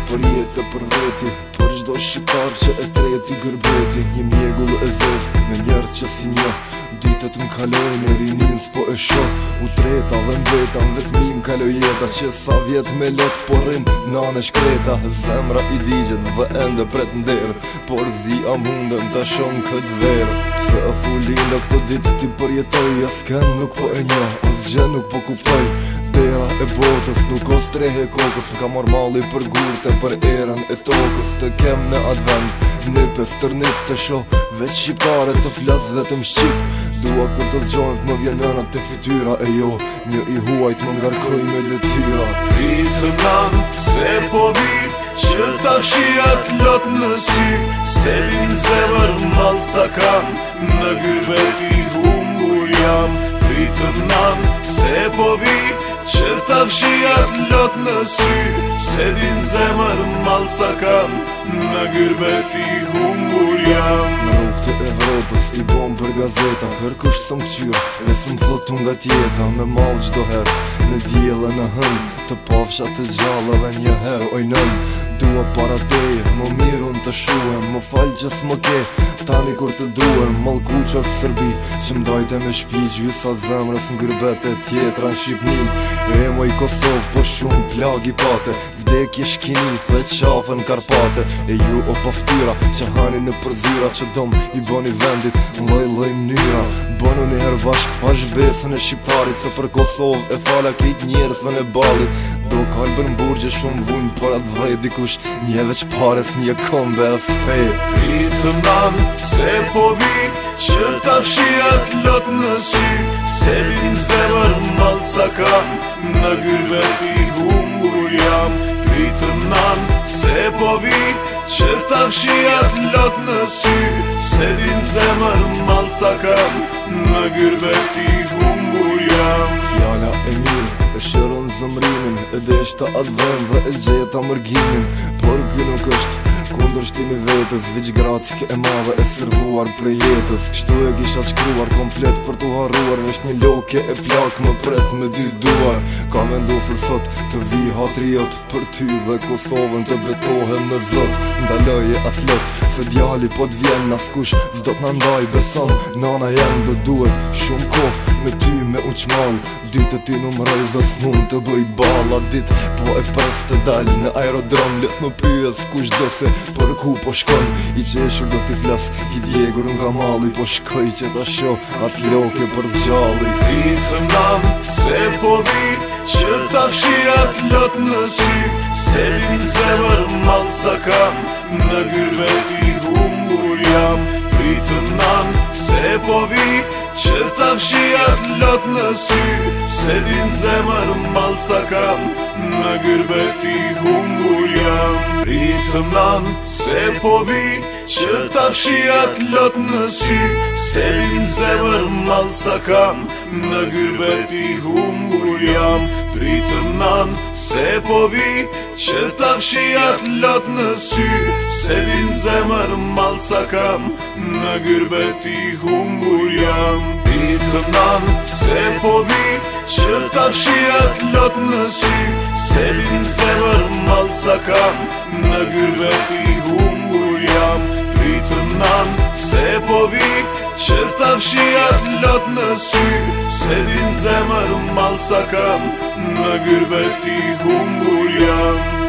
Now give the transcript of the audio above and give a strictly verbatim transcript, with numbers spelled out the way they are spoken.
për jetë për veti, për çdo shqiptar që e treti gërbeti. Një mjegull e zez me njerëz që si një, ditët m'kalojnë e rinin s'po e shoh. U treta dhe mbeta vetëm m'kaloj jeta, që sa vjet me lot porrim nane shkreta. Zemra i digjet dhe ende pret nder, por s'di a mundem ta shon kët verë. Pse e fulin do këto ditë ti përjetoj, asken nuk po e njoh, asgjë nuk po kuptoj. Dera e botës nuk o strehe kokës, m'ka mor malli për gurte për erën e tokës. Të kem në advent, nipes tërnip të shoh, veç shqiptare të flas vetëm shqip. Dua kur të zgjohet më vjen nëna të fytyra e jo, një i huajt më ngarkoj me detyra. Pritë nan, se po vi, që ta fshiat lot në sy, se din zemër mal sa kam, në gyrbet i humbur jam. Pritë nan, se po vi, që ta fshiat lot në sy, se din zemër mal sa kam, në gyrbet i humbur jam. Në rrugë të Evropës i bom për gazeta, kërkush sëm këqyr, e sëm thotu nga tjeta. Me mal gjdo herë, në djel e në hën, të pafsha të gjallë dhe një herë. Oj nën, dua para teje, më mirun të shuhem, më falj që s'më ke, tani kur të duhem. Malku qërë Sërbi, që mdajte me shpi, gjysa zemrës n'gyrbet e tjetra në Shqipni. E moj Kosovë, po shumë plag i pate, vdekje shkini, dhe qafën Karpate. E ju o paftyra, që hani në përzyra, që dom i boni vendit në loj loj mënyra. Bonu një herë bashk, pash besën e shqiptarit, se për Kosovë e fala kejt njerësën e balit. Do kalbën burgje shumë vujnë, për atë dhej dikush një veç pares një kombe as fej. Pritë nan, se po vi, që ta fshiat lot në sy, se din zemër mal sa kam, në gyrbet i humbur jam. Pritë nan, se po vi, që ta fshiat lot në sy, se din zemër mal sa kam, në gyrbet i humbur jam. Fjala e mirë e shëron zëmrimin, e deshta atë vend dhe e gjeta mërgimin. Por kë nuk është kundër shtimi vetës, viq gratike e madhe e servuar për jetës. Kështu e kisha qkruar komplet për t'u harruar, vesh një loke e plak më pret me dy duar. Ka vendosur sot të vi hatriot, për ty dhe Kosovën të betohem në zot. Ndaloje atë lot, se djali po t'vjen naskush, s'do t'na ndaj beson. Nana jem do duhet shumë kohë me ty me uqmal, ditët ti numroj dhe s'mund të bëj balla. Dit po e pres të dal në aerodrom, let më pyes kush do se për ku po shkoj. I qeshur do t'i flas, i djegur nga malli, po shkoj që ta shoh atë loke për zgjalli. Pritë nan, se po vi, që ta fshiat lot në sy, se din zemër mal sa kam, në gyrbet i humbur jam. Pritë nan, se po vi, që ta fshiat lot në sy, se din zemër mal sa kam, në gyrbet i humbur jam. Pritë nan, se po vi, që ta fshiat lot në sy, se din zemër mal sa kam, në gyrbet i humbur jam. Pritë nan, se po vi, që ta fshiat lot në sy, se din zemër mal sa kam, në gyrbet i humbur jam. Pritë nan, se po vi, që ta fshiat lot në sy, se din zemër mal sa kam, në gyrbet i humbur jam. Pritë nan, se po vi, që ta fshiat lot në sy, se din zemër mal sa kam, në gyrbet i humbur jam.